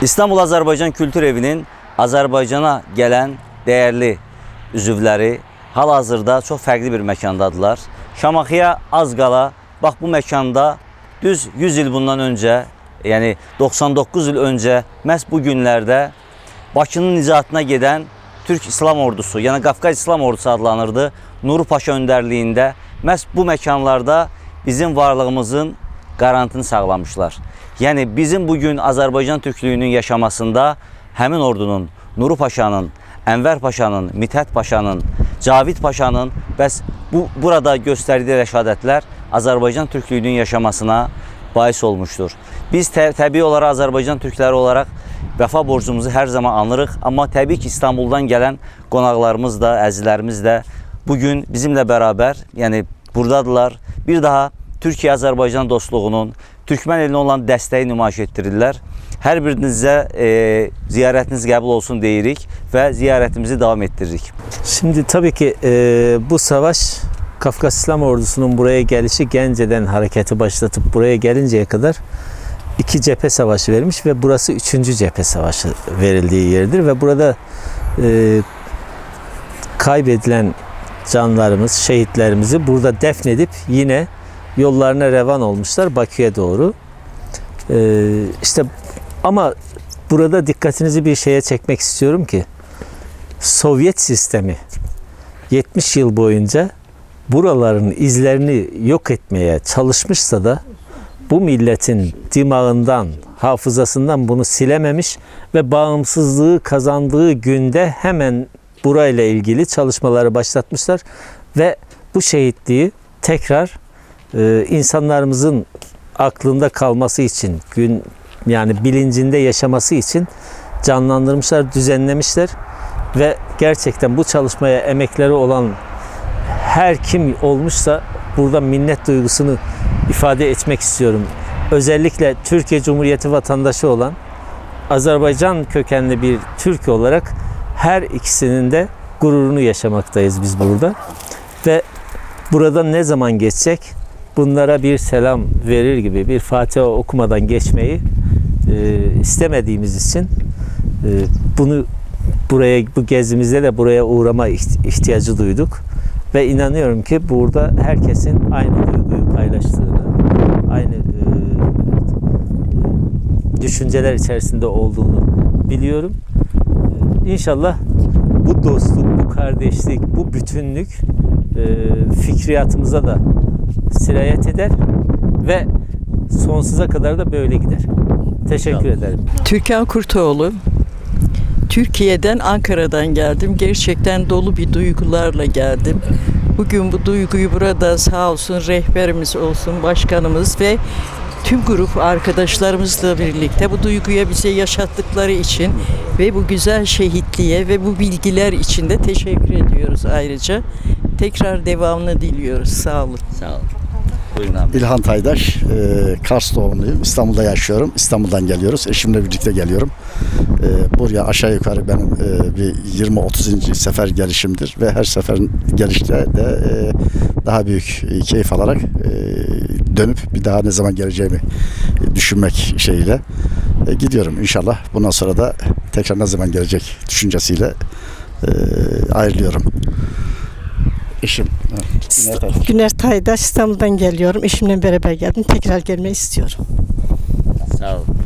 İstanbul Azərbaycan Kültür Evinin Azərbaycana gələn dəyərli üzvləri hal-hazırda çox fərqli bir məkandadırlar. Şamaxıya az qala, bax bu məkanda düz 100 il bundan öncə, yəni 99 il öncə məhz bu günlərdə Bakının nicatına gedən Türk İslam Ordusu, yəni Qafqaz İslam Ordusu adlanırdı. Nuru Paşa öndərliyində məhz bu məkanlarda bizim varlığımızın qarantını sağlamışlar. Yəni bizim bugün Azərbaycan Türklüyünün yaşamasında həmin ordunun, Nuru Paşanın, Ənvər Paşanın, Mithət Paşanın, Cavid Paşanın bəs burada göstərdiyi rəşadətlər Azərbaycan Türklüyünün yaşamasına bais olmuşdur. Biz təbii olaraq Azərbaycan Türkləri olaraq vəfa borcumuzu hər zaman anırıq. Amma təbii ki, İstanbuldan gələn qonaqlarımız da, əzizlərimiz də bugün bizimlə bərabər, yəni buradadırlar. Bir daha Türkiyə-Azərbaycan dostluğunun, Türkmən elinə olan dəstəyi nümayiş etdirirlər. Hər birinizə ziyarətiniz qəbul olsun deyirik və ziyarətimizi davam ettiririk. Şimdi tabii ki bu savaş Kafkas İslam Ordusu'nun buraya gelişi Gence'den hareketi başlatıp buraya gelinceye kadar 2 cephe savaşı vermiş ve burası 3. cephe savaşı verildiği yerdir ve burada kaybedilen canlarımız, şehitlerimizi burada defnedip yine yollarına revan olmuşlar Bakü'ye doğru. İşte ama burada dikkatinizi bir şeye çekmek istiyorum ki Sovyet sistemi 70 yıl boyunca buraların izlerini yok etmeye çalışmışsa da bu milletin dimağından, hafızasından bunu silememiş ve bağımsızlığı kazandığı günde hemen burayla ilgili çalışmaları başlatmışlar ve bu şehitliği tekrar insanlarımızın aklında kalması için, yani bilincinde yaşaması için canlandırmışlar, düzenlemişler ve gerçekten bu çalışmaya emekleri olan her kim olmuşsa burada minnet duygusunu ifade etmek istiyorum. Özellikle Türkiye Cumhuriyeti vatandaşı olan Azerbaycan kökenli bir Türk olarak her ikisinin de gururunu yaşamaktayız biz burada. Ve burada ne zaman geçsek bunlara bir selam verir gibi bir Fatiha okumadan geçmeyi istemediğimiz için bu gezimizde de buraya uğrama ihtiyacı duyduk. Ve inanıyorum ki burada herkesin aynı duyguyu paylaştığını, aynı düşünceler içerisinde olduğunu biliyorum. İnşallah bu dostluk, bu kardeşlik, bu bütünlük fikriyatımıza da sirayet eder ve sonsuza kadar da böyle gider. Teşekkür ederim. Türkan Kurtoğlu. Türkiye'den, Ankara'dan geldim. Gerçekten dolu bir duygularla geldim. Bugün bu duyguyu burada sağ olsun rehberimiz olsun, başkanımız ve tüm grup arkadaşlarımızla birlikte bu duyguya bize yaşattıkları için ve bu güzel şehitliğe ve bu bilgiler için de teşekkür ediyoruz ayrıca. Tekrar devamını diliyoruz. Sağ olun. Sağ olun. Buyurun abi. İlhan Taydaş, Kars doğumluyum. İstanbul'da yaşıyorum. İstanbul'dan geliyoruz. Eşimle birlikte geliyorum. Buraya aşağı yukarı benim bir 20-30. sefer gelişimdir ve her seferin gelişte de daha büyük keyif alarak dönüp bir daha ne zaman geleceğimi düşünmek şeyiyle gidiyorum. İnşallah bundan sonra da tekrar ne zaman gelecek düşüncesiyle ayrılıyorum. Eşim. Güner Taydaş, İstanbul'dan geliyorum. Eşimle beraber geldim. Tekrar gelmeyi istiyorum. Sağ olun.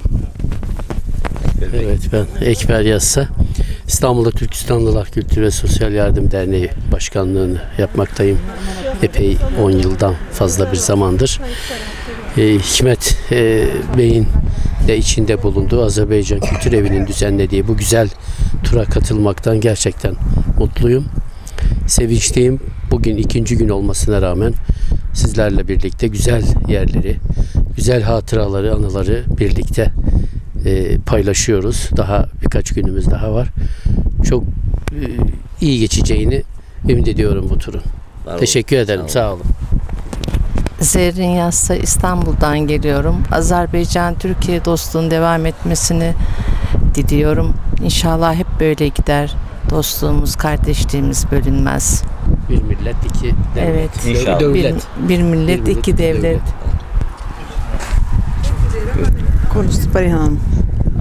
Evet, ben Ekber Yazsa. İstanbul'da Türkistanlılar Kültür ve Sosyal Yardım Derneği Başkanlığını yapmaktayım. Epey 10 yıldan fazla bir zamandır. Hikmet Bey'in de içinde bulunduğu Azerbaycan Kültür Evi'nin düzenlediği bu güzel tura katılmaktan gerçekten mutluyum. Sevinçliyim. Bugün 2. gün olmasına rağmen sizlerle birlikte güzel yerleri, güzel hatıraları, anıları birlikte paylaşıyoruz. Daha birkaç günümüz daha var. Çok iyi geçeceğini ümit ediyorum bu turun. Teşekkür ederim. Sağ olun. Zerrin Yazsa, İstanbul'dan geliyorum. Azerbaycan-Türkiye dostluğunun devam etmesini diliyorum. İnşallah hep böyle gider. Dostluğumuz, kardeşliğimiz bölünmez. Bir millet, iki devlet. Evet. İnşallah. Bir millet, iki devlet. Konuştu Barihan.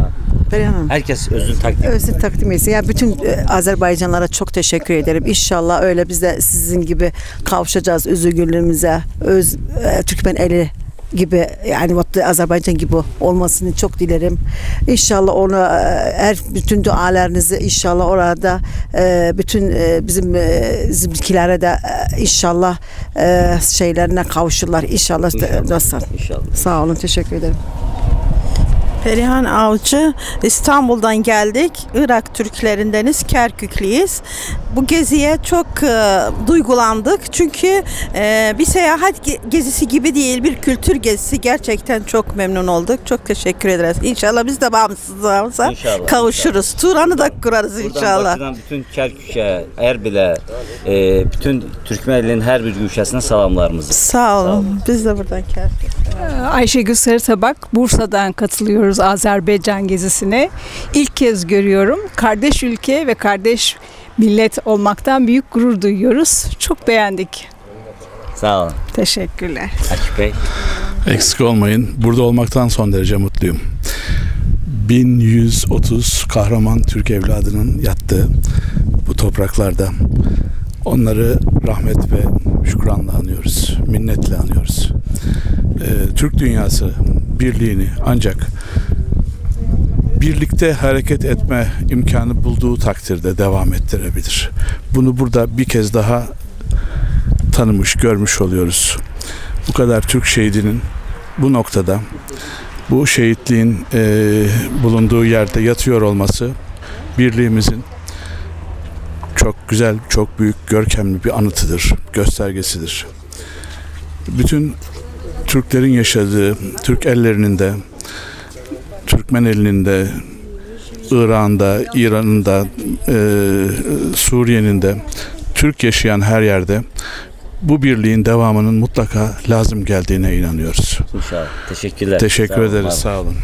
Perihan Hanım. Herkes özünü takdim. Özür takdim etsin. Yani bütün Azerbaycanlara çok teşekkür ederim. İnşallah öyle biz de sizin gibi kavuşacağız özgürlüğümüze. Türkmen eli gibi yani Azerbaycan gibi olmasını çok dilerim. İnşallah onu bütün dualarınızı inşallah orada bütün bizim bizimkilere de inşallah şeylerine kavuşurlar. İnşallah. İnşallah. Sağ olun. Teşekkür ederim. Perihan Avcı, İstanbul'dan geldik. Irak Türklerindeniz, Kerküklüyüz. Bu geziye çok duygulandık. Çünkü bir seyahat gezisi gibi değil, bir kültür gezisi. Gerçekten çok memnun olduk. Çok teşekkür ederiz. İnşallah biz de bağımsızlığımıza kavuşuruz. Turan'ı da kurarız inşallah. Buradan bütün Kerkük'e, Erbil'e, bütün Türkmen ilinin her bir güşesine salamlarımızı. Sağ olun. Biz de buradan Kerkük. Ayşegül Sarıtabak, Bursa'dan katılıyoruz Azerbaycan gezisine. İlk kez görüyorum. Kardeş ülke ve kardeş millet olmaktan büyük gurur duyuyoruz. Çok beğendik. Sağ olun. Teşekkürler. Akif Bey. Eksik olmayın. Burada olmaktan son derece mutluyum. 1130 kahraman Türk evladının yattığı bu topraklarda onları rahmet ve şükranla anıyoruz. Minnetle anıyoruz. Türk dünyası birliğini ancak birlikte hareket etme imkanı bulduğu takdirde devam ettirebilir. Bunu burada bir kez daha tanımış, görmüş oluyoruz. Bu kadar Türk şehidinin bu noktada, bu şehitliğin bulunduğu yerde yatıyor olması birliğimizin çok güzel, çok büyük, görkemli bir anıtıdır, göstergesidir. Bütün Türklerin yaşadığı, Türk ellerinin de, Türkmen elinin de, İran'ın da, İran'ın da, Suriye'nin de, Türk yaşayan her yerde bu birliğin devamının mutlaka lazım geldiğine inanıyoruz. İnşallah. Teşekkürler. Teşekkür ederiz. Sağ olun.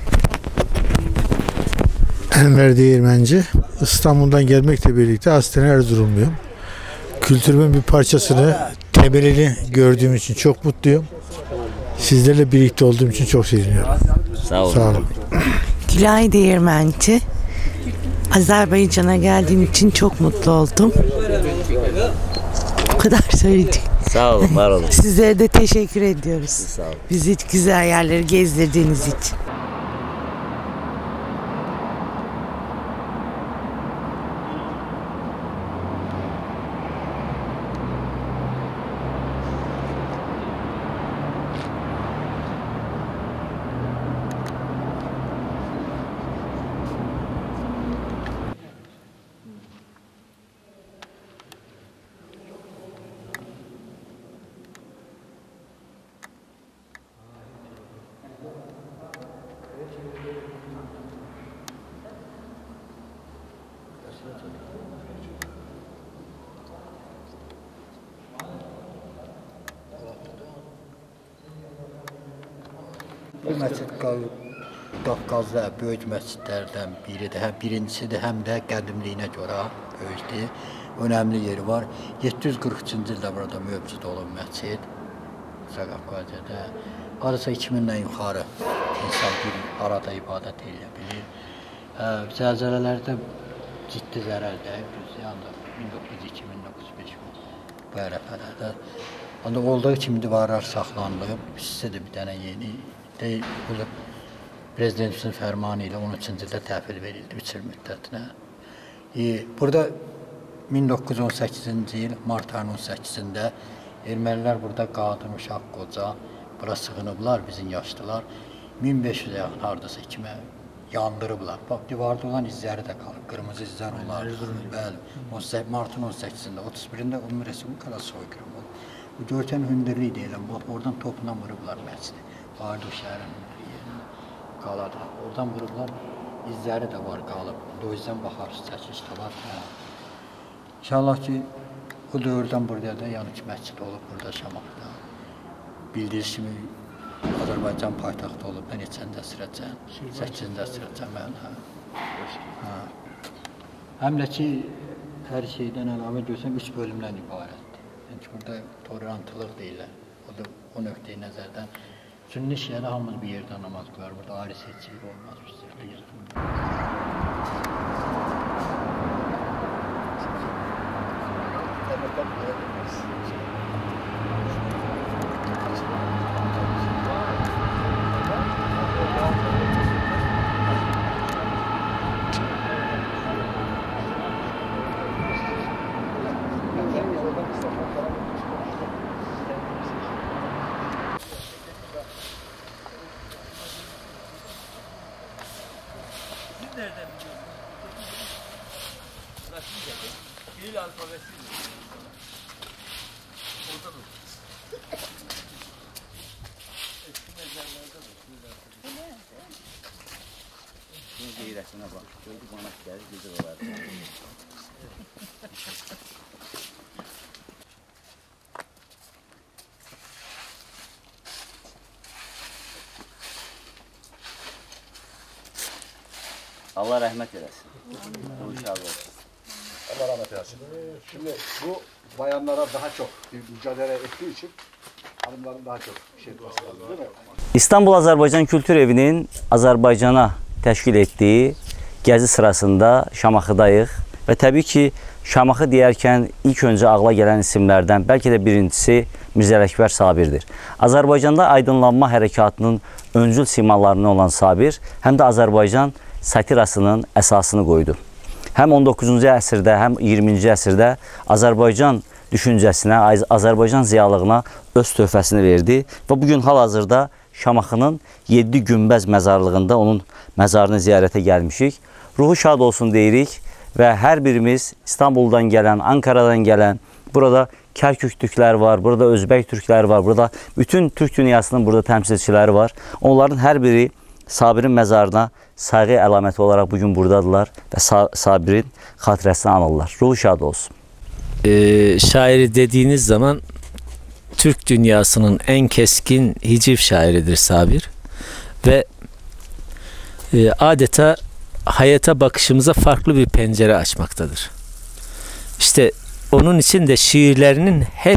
Enver Değirmenci. İstanbul'dan gelmekle birlikte aslen Erzurumluyum. Kültürümün bir parçasını, temelini gördüğüm için çok mutluyum. Sizlerle birlikte olduğum için çok seviniyorum. Sağ olun. Sağ olun. Gülay Değirmenci. Azerbaycan'a geldiğim için çok mutlu oldum. Bu kadar söyledim. Sağ olun, var olun. Sizlere de teşekkür ediyoruz. Sağ olun. Bizi güzel yerleri gezdirdiğiniz için. Bu məscid Qafqazda böyük məscidlərdən biridir. Birincisidir, həm də qədimliyinə görə böyükdür. Önəmli yeri var. 743-cü ildə burada mövcud olan məscid Qafqazda. Hardasa 2000-dən yuxarı insan bir arada ibadət edə bilir. Zəlzələlərdə ciddi zərər dəyib. Yəni 1902-1905 bu ərəfələrdə. Onda olduğu kimi divarlar saxlanılıb. Sizə də bir dənə yeni bu Prezidentimizin fərmanı ilə 13-cü ildə təhvil verildi 3 il müddətinə. Burada 1918-ci il mart ayının 18-də ermənilər burada qadın, uşaq, qoca bura sığınıblar, bizim yaşlılar. 1500-ə yaxın hardasa kimi yandırıblar. Bax, divarda olan izləri də qalıb, qırmızı izlər olar. Bəli, martın 18-də, 31-də Ümumi Respublikada soyqırım oldu. Bu görkən hündürlük deyilən, oradan topla vurublar məscidi. Vardı şəhərin yerini qaladı. Oradan vurublar, izləri də var qalıb. O yüzden baxarsız, çəkilişdə var. İnşallah ki, bu dövrdən burada da yanık məscid olub burada Şamaxıda. Bildiyiniz kimi Azərbaycan paytaxtı olub da neçəndə əsrəcən? 8-ci əsrəcən mən. Həm də ki, hər şeydən əlavə görsəm 3 bölümdən ibarətdir. Yəni ki, burada tolerantlıq deyirlər. O da o nöqteyi nəzərdən Sünni Şiəli hamımız bir yerdə namaz qılar. Burada ayrı seçkilik olmaz bizdə. Nereden biliyorsun? Kiril alfabesi. Orada da. Eski mezarlarda da. Şimdi geyresine bak. Gördük bana geldi güzel olardı. Allah rahmet eylesin. Allah rahmet eylesin. Şimdi bu bayanlara daha çok bir mücadele ettiği için hanımların daha çok şey etmesi lazım değil mi? İstanbul Azərbaycan Kültür Evinin Azərbaycana təşkil etdiyi gəzi sırasında Şamaxıdayıq və təbii ki, Şamaxı deyərkən ilk öncə ağla gələn isimlərdən bəlkə də birincisi Mirzə Ələkbər Sabirdir. Azərbaycanda aydınlanma hərəkatının öncül simalarından olan Sabir, həm də Azərbaycan satirasının əsasını qoydu. Həm 19-cu əsrdə, həm 20-ci əsrdə Azərbaycan düşüncəsinə, Azərbaycan ziyalığına öz töhfəsini verdi və bugün hal-hazırda Şamaxının 7 günbəz məzarlığında onun məzarını ziyarətə gəlmişik. Ruhu şad olsun deyirik və hər birimiz İstanbuldan gələn, Ankaradan gələn, burada Kərkük türklər var, burada Özbək türklər var, burada bütün Türk dünyasının burada təmsilçiləri var. Onların hər biri Sabirin məzarına sayğı əlaməti olaraq bugün buradadılar və Sabirin xatirəsini anırlar. Ruhu şad olsun. Şairi dediğiniz zaman Türk dünyasının en keskin hiciv şairidir Sabir ve adeta hayata bakışımıza farklı bir pencere açmaktadır. İşte onun için de şiirlerinin hep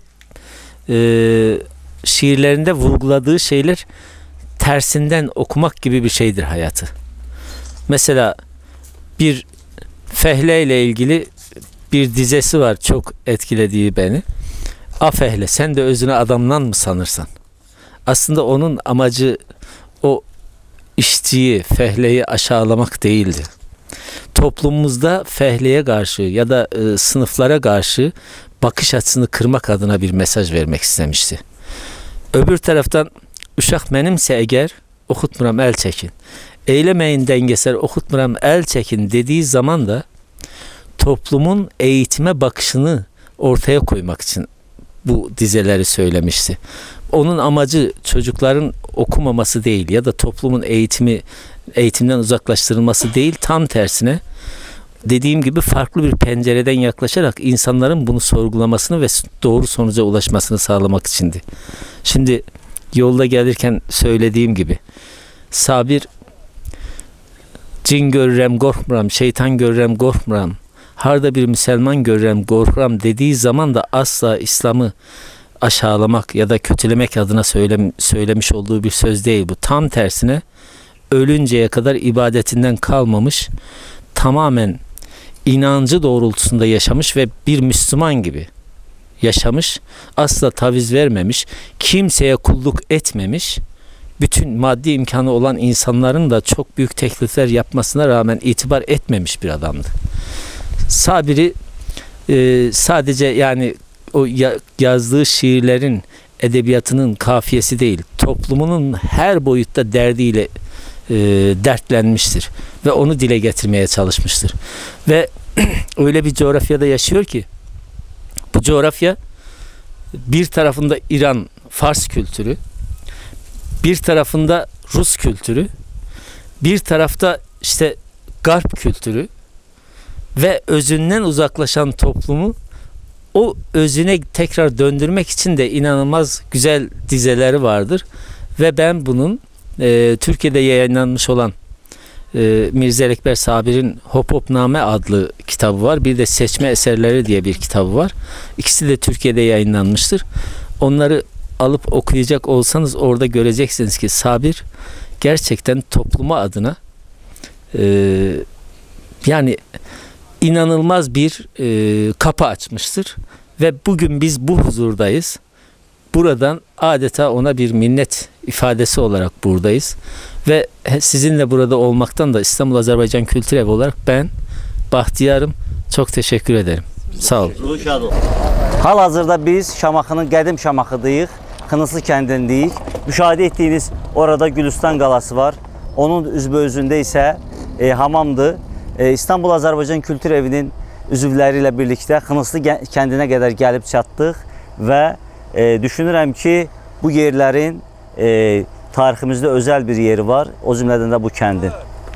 şiirlerinde vurguladığı şeyler tersinden okumak gibi bir şeydir hayatı. Mesela bir Fehle ile ilgili bir dizesi var çok etkilediği beni. Afehle sen de özünü adamdan mı sanırsan? Aslında onun amacı o işçiyi, fehleyi aşağılamak değildi. Toplumumuzda fehleye karşı ya da sınıflara karşı bakış açısını kırmak adına bir mesaj vermek istemişti. Öbür taraftan uşaq mənimsə əgər oxutmuram əl çəkin. Eyləməyin dəngesər oxutmuram əl çəkin dediği zaman da toplumun eğitime bakışını ortaya koymak için bu dizeleri söylemişti. Onun amacı çocukların okumaması değil ya da toplumun eğitimden uzaklaştırılması değil, tam tersine dediğim gibi farklı bir pencereden yaklaşarak insanların bunu sorgulamasını ve doğru sonuca ulaşmasını sağlamak içindi. Şimdi yolda gelirken söylediğim gibi Sabir cin görürəm qorxmuram, şeytan görürəm qorxmuram, harda bir Müslüman görürəm qorxuram dediği zaman da asla İslam'ı aşağılamak ya da kötülemek adına söylemiş olduğu bir söz değil bu. Tam tersine ölünceye kadar ibadetinden kalmamış, tamamen inancı doğrultusunda yaşamış ve bir Müslüman gibi yaşamış, asla taviz vermemiş, kimseye kulluk etmemiş, bütün maddi imkanı olan insanların da çok büyük teklifler yapmasına rağmen itibar etmemiş bir adamdı. Sabir'i sadece yani o yazdığı şiirlerin edebiyatının kafiyesi değil, toplumunun her boyutta derdiyle dertlenmiştir ve onu dile getirmeye çalışmıştır. Ve öyle bir coğrafyada yaşıyor ki bu coğrafya bir tarafında İran, Fars kültürü, bir tarafında Rus kültürü, bir tarafta işte Garp kültürü ve özünden uzaklaşan toplumu o özüne tekrar döndürmek için de inanılmaz güzel dizeleri vardır. Ve ben bunun Türkiye'de yayınlanmış olan Mirzə Ələkbər Sabir'in Hop Hopname adlı kitabı var. Bir de Seçme Eserleri diye bir kitabı var. İkisi de Türkiye'de yayınlanmıştır. Onları alıp okuyacak olsanız orada göreceksiniz ki Sabir gerçekten toplumu adına yani inanılmaz bir kapı açmıştır. Ve bugün biz bu huzurdayız. Buradan adeta ona bir minnet ifadesi olarak buradayız. Ve sizinle burada olmaktan da İstanbul Azerbaycan Kültür Evi olarak ben bahtiyarım. Çok teşekkür ederim. Sağ olun. Hal-hazırda biz Şamaxının qədim Şamaxıdayıq, Xınıslı kəndindəyik. Müşahidə etdiyiniz orada Gülüstan qalası var. Onun üzbözündə isə hamamdır. İstanbul Azərbaycan Kültür Evinin üzvləri ilə birlikdə Xınıslı kəndinə qədər gəlib çatdıq və düşünürəm ki, bu yerlərin tariximizdə özəl bir yeri var. O cümlədən də bu kəndin.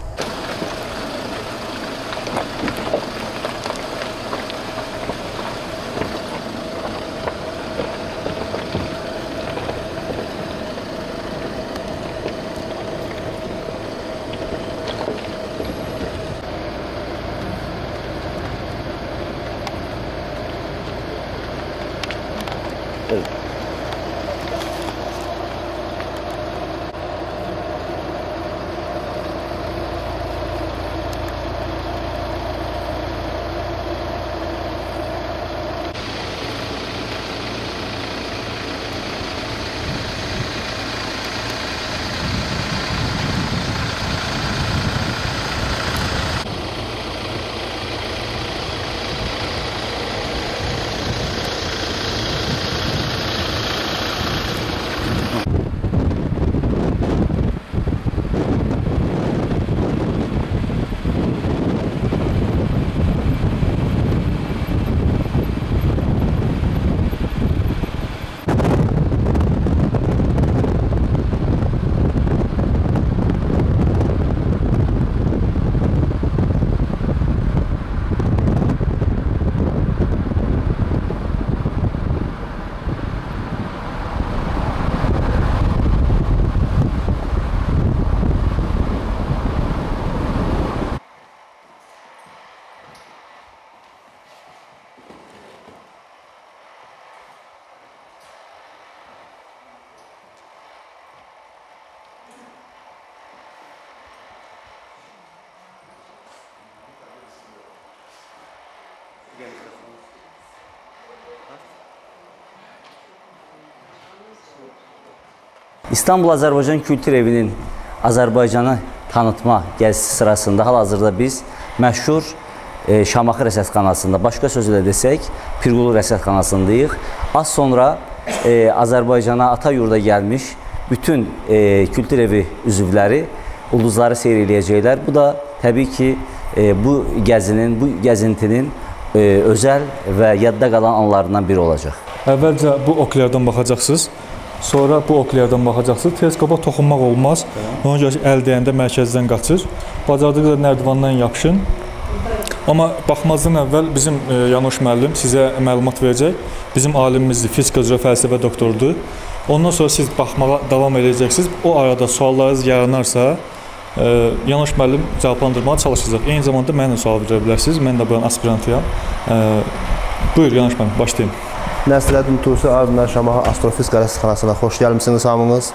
İstanbul Azərbaycan Kültür Evinin Azərbaycanı tanıtma gəzisi sırasında hal-hazırda biz məşhur Şamaxı Rəsədxanasında, başqa sözlə desək, Pirqulu Rəsədxanasındayıq. Az sonra Azərbaycana ata yurda gəlmiş bütün Kültür Evi üzvləri ulduzları seyr eləyəcəklər. Bu da təbii ki, bu gəzintinin özəl və yadda qalan anlarından biri olacaq. Əvvəlcə bu oklərdən baxacaqsınız. Sonra bu oklərdən baxacaqsınız. Teleskopa toxunmaq olmaz. Ona görə ki, əl dəyəndə mərkəzdən qaçır. Bacardığınızda nərdivandan yapışın. Amma baxmazdan əvvəl bizim Yanuş müəllim sizə məlumat verəcək. Bizim alimimizdir, fizika üzrə fəlsəfə doktorudur. Ondan sonra siz baxmağa davam edəcəksiniz. O arada suallarınız yaranarsa, Yanuş müəllim cavablandırmağa çalışacaq. Eyni zamanda mənə sual verə bilərsiniz. Mən də buranın aspirantıyam. Buyur Yanuş müəllim, başlayın. Nəsrəddin Tusi adına Şamaxı Astrofizika Rəsədxanasına xoş gəlmişsiniz hamınız.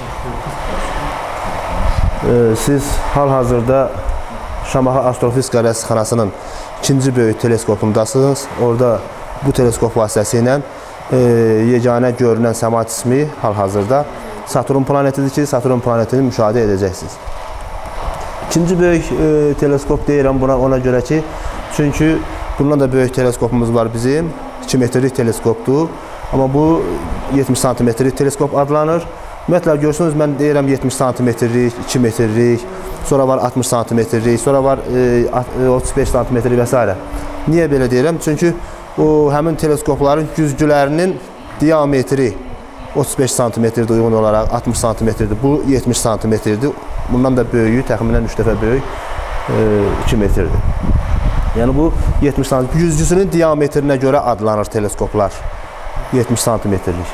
Siz hal-hazırda Şamaxı Astrofizika Rəsədxanasının ikinci böyük teleskopundasınız. Orada bu teleskop vasitəsilə yeganə görünən səma cismi hal-hazırda Saturn planetidir ki, Saturn planetini müşahidə edəcəksiniz. İkinci böyük teleskop deyirəm buna ona görə ki, çünki bundan da böyük teleskopumuz var bizim. 2 metrlik teleskopdur. Amma bu 70 santimetrlik teleskop adlanır. Ümumiyyətlə görürsünüz, mən deyirəm 70 santimetrlik, 2 metrlik, sonra var 60 santimetrlik, sonra var 35 santimetrlik və s. Niyə belə deyirəm? Çünki həmin teleskopların güzgülərinin diametri 35 santimetrdir uyğun olaraq, 60 santimetrdir. Bu 70 santimetrdir. Bundan da böyüyü, təxminən 3 dəfə böyük 2 metrdir. Yəni bu 70 santimetr. Güzgüsünün diametrinə görə adlanır teleskoplar. 70 santimetrlik.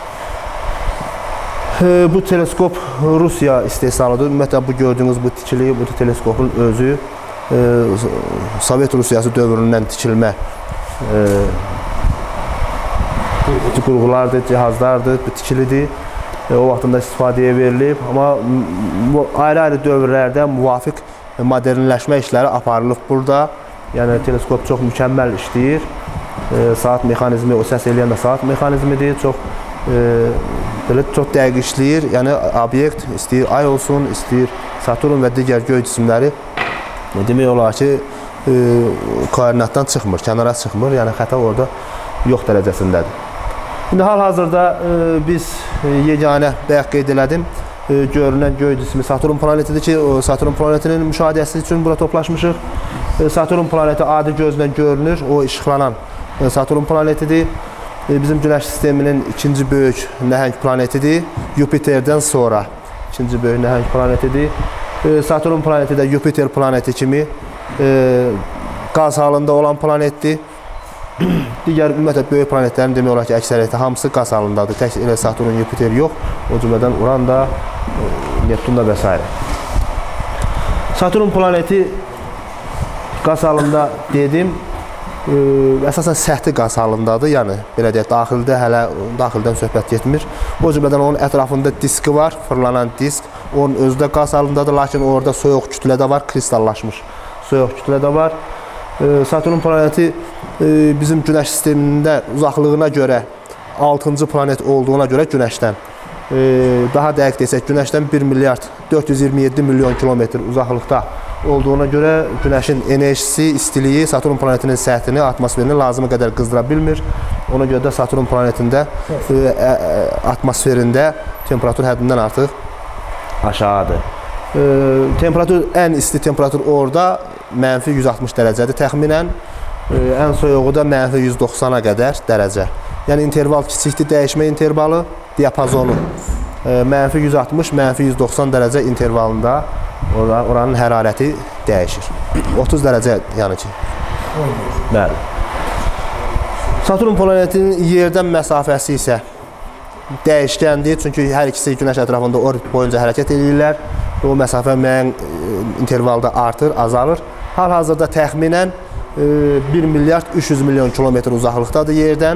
Bu teleskop Rusiya istehsalıdır. Ümumiyyətlə bu gördüyünüz bu tikili, bu teleskopun özü Sovet Rusiyası dövründən tikilmə qurğulardır, cihazlardır, tikilidir. O vaxtında istifadəyə verilib. Amma ayrı-ayrı dövrlərdə müvafiq modernləşmə işləri aparılıb burada. Yəni teleskop çox mükəmməl işləyir. Saat mexanizmi, o səs eləyən də saat mexanizmidir. Çox dəqiq işləyir. Yəni obyekt istəyir ay olsun, istəyir Saturn və digər göy cisimləri demək olar ki, kainatdan çıxmır, kənara çıxmır. Yəni xəta orada yox dərəcəsindədir. İndi hal-hazırda biz yeganə bayaq qeyd elədim, görünən göy cismi Saturn planetidir ki, Saturn planetinin müşahidəsi üçün bura toplaşmışıq. Saturn planeti adi gözlə görünür, o işıqlanan Saturn planetidir. Bizim Günəş sisteminin ikinci böyük nəhəng planetidir. Yupiterdən sonra ikinci böyük nəhəng planetidir. Saturn planeti də Yupiter planeti kimi qaz halında olan planetdir. Digər ümumiyyətlə böyük planetlərin demək olar ki, əksəriyyəti hamısı qaz halındadır. Tək elə Saturn, Yupiter yox. O cümlədən Uran da, Neptun da və s. Saturn planeti qaz halında dedim, əsasən səthi qaz halındadır. Yəni, belə deyək, daxildən söhbət getmir. O cümlədən onun ətrafında diski var, fırlanan disk. Onun özü də qaz halındadır, lakin orada soyuq kütlə də var, kristallaşmış soyuq kütlə də var. Saturn planeti bizim Günəş sistemində uzaqlığına görə 6-cı planet olduğuna görə Günəşdən, daha dəqiq desək, Günəşdən 1 milyard 427 milyon kilometr uzaqlıqda olduğuna görə Günəşin enerjisi, istiliyi Saturn planetinin səthini, atmosferini lazımı qədər qızdıra bilmir. Ona görə də Saturn planetində atmosferində temperatur həddindən artıq aşağıdır. Temperatur, ən isti temperatur orada mənfi 160 dərəcədir təxminən. Ən soyuğu da mənfi 190-a qədər dərəcə. Yəni interval kiçikdir, dəyişmə intervalı, diapazonu. Mənfi 160, mənfi 190 dərəcə intervalında oranın hərarəti dəyişir. 30 dərəcə yəni ki. Bəli. Saturn planetinin yerdən məsafəsi isə dəyişkəndir. Çünki hər ikisi Günəş ətrafında orbit boyunca hərəkət edirlər. O məsafə müəyyən intervalda artır, azalır. Hal-hazırda təxminən 1 milyard 300 milyon kilometr uzaqlıqdadır yerdən.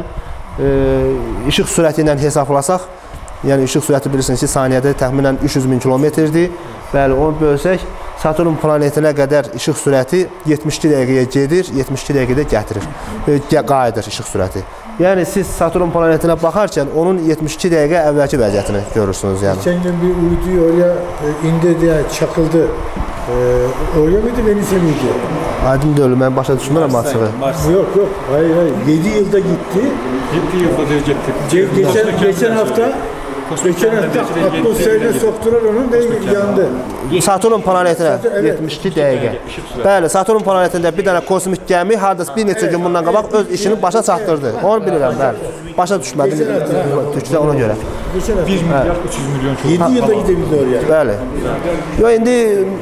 İşıq sürəti ilə hesablasaq, yəni işıq sürəti bilirsiniz ki, saniyədə təxminən 300 min kilometrdir. Bəli, onu bölsək, Saturn planetinə qədər işıq sürəti 72 dəqiqəyə gedir, 72 dəqiqədə gətirir, qayıdır işıq sürəti. Yəni siz Saturn planetinə baxarkən onun 72 dəqiqə əvvəlki vəziyyətini görürsünüz. Geçen gün bir uydu oraya indi diye çakıldı. Oraya mıydı, Venüs'e miydi? Aydın deyil, mən başa düşmürəm açığı. Yok, hayır. 7 yılda gitti. 7 yılda da gitti. Geçen hafta atmosferine soktular onu ve yandı. Saturn planetinə 72 dəqiqə. Bəli, Saturn planetində bir dənə kosmik gəmi hardasa bir neçə gün bundan qabaq öz işini başa çatdırdı. Onu bilirəm, bəli. Başa düşmədim Türkçədə ona görə. 1 milyard 300 milyon kilometr. 7 yılda gidebildi oraya. Bəli. Yo, indi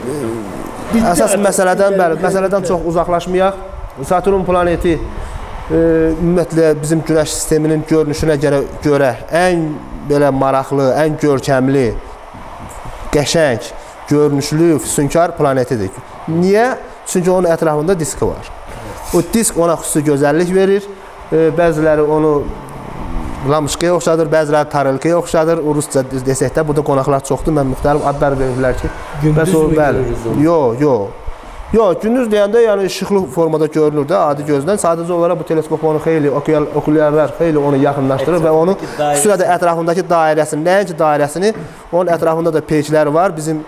əsas məsələdən çox uzaqlaşmayaq. Saturn planeti ümumiyyətlə bizim Günəş sisteminin görünüşünə görə ən belə maraqlı, ən görkəmli, qəşəng, görünüşlü, füsunkar planetidir. Niyə? Çünki onun ətrafında diski var. O disk ona xüsusi gözəllik verir. Bəziləri onu lamışqaya oxşadır, bəziləri tarelkaya oxşadır. Rusca desək də, burada qonaqlar çoxdur. Mən müxtəlif adlar verirlər ki. Gündüz mü görürüz onu? Yox, gündüz deyəndə yəni işıqlı formada görünür də adi gözdən. Sadəcə olaraq bu teleskop onu xeyli, okulyarlar xeyli onu yaxınlaşdırır və onu xüsusilə də ətrafındakı dairəsini, nəinki dairəsini, onun ətrafında da peyklər var. Bizim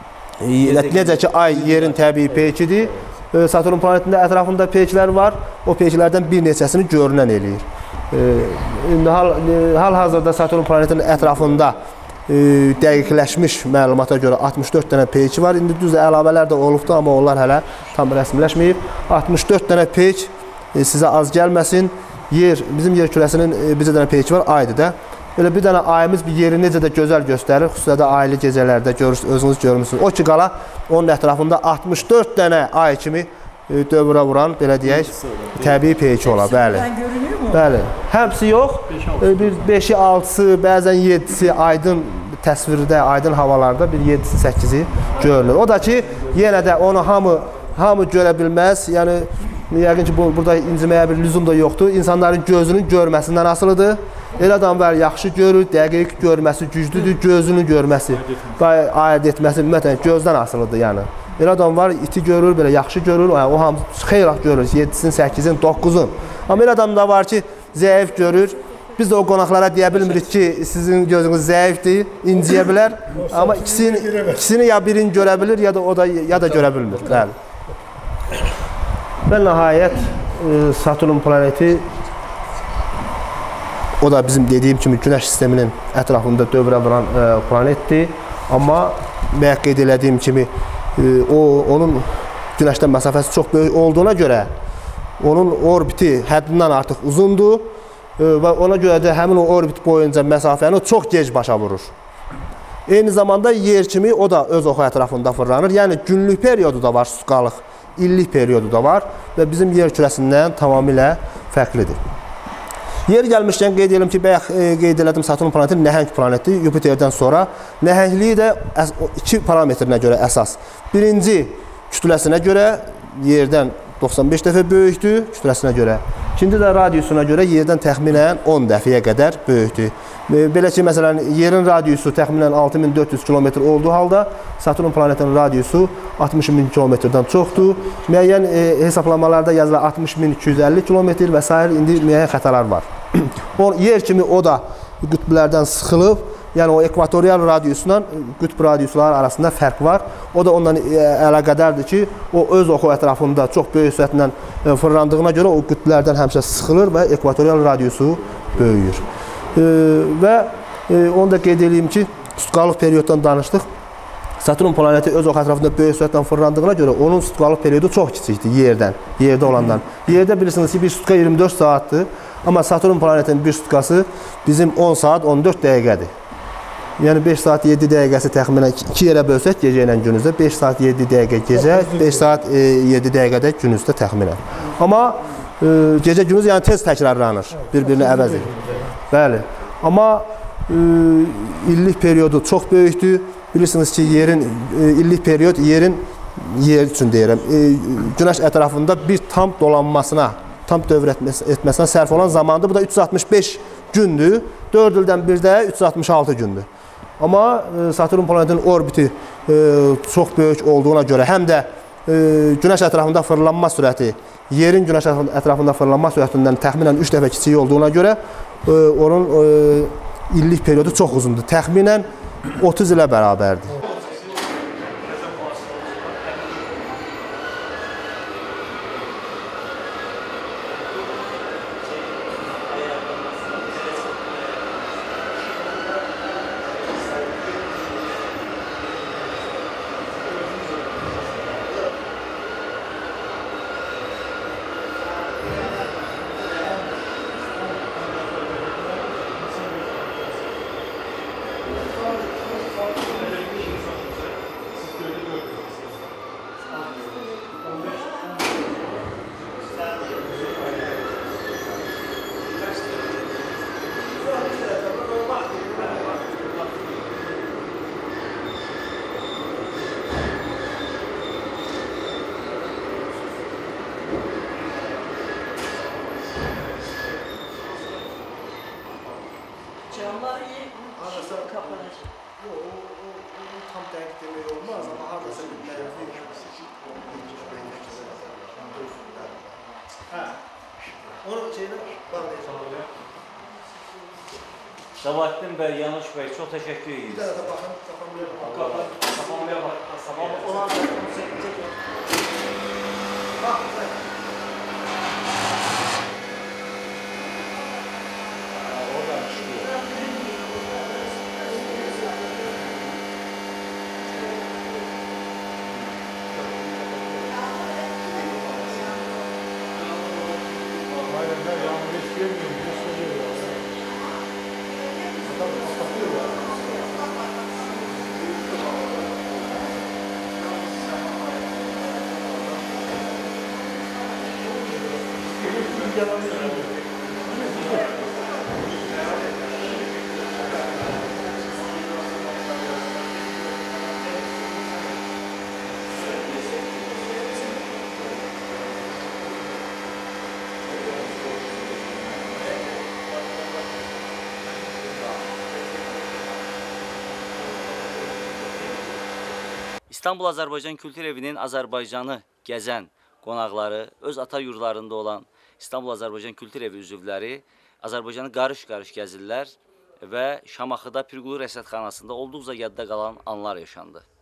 necə ki ay yerin təbii peykidir. Saturn planetində ətrafında peyklər var. O peyklərdən bir neçəsini görünən eləyir. Hal-hazırda Saturn planetinin ətrafında dəqiqləşmiş məlumata görə 64 dənə peyki var. İndi düz əlavələr də olubdu, amma onlar hələ tam rəsmiləşməyib. 64 dənə peyk sizə az gəlməsin. Bizim yer kürəsinin bircə dənə peyki var, aydır da. Belə bir dənə ayımız bir yeri necə də gözəl göstərir. Xüsusilə də aylı gecələrdə özünüz görmürsünüz. O ki qala onun ətrafında 64 dənə ay kimi dövrə vuran, belə deyək, təbii peyki ola. Bəli. Bəli. Həmsi yox. Bir 5-i, 6-sı, bəzən 7-si aydın təsvirdə, aydın havalarda bir 7-si, 8-i görünür. O da ki, yenə də onu hamı görə bilməz. Yəni Yəqin ki, burada inciməyə bir lüzum da yoxdur. İnsanların gözünün görməsindən asılıdır. Elə adam var, yaxşı görür, dəqiq görməsi güclüdür, gözünün görməsi, ayırt etməsi ümumiyyətlə gözdən asılıdır yəni. Elə adam var, iti görür, belə yaxşı görür, o hamısı xeyli görür, 7-sin, 8-in, 9-un. Amma elə adam da var ki, zəif görür. Biz də o qonaqlara deyə bilmirik ki, sizin gözünüz zəifdir, inciyə bilər. Amma ikisini ya birini görə bilir, ya da görə bilmir. Bəli. Və nəhayət Saturn planeti o da bizim dediyim kimi Günəş sisteminin ətrafında dövrə vuran planetdir. Amma bayaq qeyd elədiyim kimi onun Günəşdən məsafəsi çox böyük olduğuna görə onun orbiti həddindən artıq uzundur və ona görə də həmin o orbit boyunca məsafəni çox gec başa vurur. Eyni zamanda yer kimi o da öz oxu ətrafında fırlanır. Yəni günlük periyodu da var, sutkalıq, illik periyodu da var və bizim yer kürəsindən tamamilə fərqlidir. Yer gəlmişkən qeyd edelim ki, bayaq qeyd elədim Saturn planeti nəhəng planetdir. Yupiterdən sonra nəhəngliyi də iki parametrinə görə əsas. Birinci, kütləsinə görə yerdən 95 dəfə böyükdür kütləsinə görə. İkinci də radiusuna görə yerdən təxminən 10 dəfəyə qədər böyükdür. Belə ki, məsələn, yerin radiusu təxminən 6400 km olduğu halda Saturn planetinin radiusu 60.000 km-dən çoxdur. Müəyyən hesablamalarda yazılan 60.250 km və s. indi müəyyən xətalar var. Yer kimi o da qütblərdən sıxılıb, yəni o ekvatorial radiusla qütb radiusları arasında fərq var. O da ondan əlaqədardır ki, o öz oxu ətrafında çox böyük sürətlə fırlandığına görə o qütblərdən həmişə sıxılır və ekvatorial radiusu böyüyür. Və onu da qeyd edeyim ki, sutkalıq periyoddan danışdıq. Saturn planeti öz oxu ətrafında böyük sürətlə fırlandığına görə onun sutkalıq periyodu çox kiçikdir yerdə olandan. Yerdə bilirsiniz ki, bir sutka 24 saatdır. Amma Saturn planetinin bir sutkası bizim 10 saat 14 dəqiqədir. Yəni 5 saat 7 dəqiqəsi təxminən 2 yerə bölsək gecə ilə günüzdə 5 saat 7 dəqiqə gecə, 5 saat 7 dəqiqədə günüzdə təxminən. Amma gecə gündüz yəni tez təkrarlanır, bir-birini əvəz edir. Bəli. Amma illik periyodu çox böyükdür. Bilirsiniz ki, illik periyod yer üçün deyirəm, Günəş ətrafında bir tam dolanmasına, tam dövr etməsinə sərf olan zamandır. Bu da 365 gündür. 4 ildən bir də 366 gündür. Amma Saturn planetinin orbiti çox böyük olduğuna görə, həm də Günəş ətrafında fırlanma sürəti, yerin Günəş ətrafında fırlanma sürətindən təxminən 3 dəfə kiçik olduğuna görə onun illik periyodu çox uzundur. Təxminən 30 ilə bərabərdir. Camlar iyi, kapanır. Yok, o tam denk demek olmaz ama hardasa bir onun şeyine bağlayacağım. Sabahattin Bey, Yanış Bey çok teşekkür ederiz. Bir daha da bakın, kapanmaya bak. Ona da çekecek. Bak, İstanbul Azərbaycan Kültür Evinin Azərbaycanı gəzən qonaqları, öz ata yurtlarında olan İstanbul Azərbaycan Kültür Evi üzvləri Azərbaycanı qarış-qarış gəzirlər və Şamaxıda Pirqulu Rəsədxanasında olduqca yadda qalan anlar yaşandı.